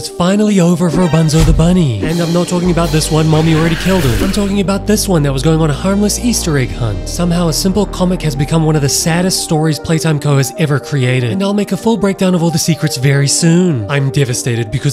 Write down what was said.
It's finally over for Bunzo the bunny. And I'm not talking about this one, mommy already killed him. I'm talking about this one that was going on a harmless Easter egg hunt. Somehow a simple comic has become one of the saddest stories Playtime Co. has ever created. And I'll make a full breakdown of all the secrets very soon. I'm devastated because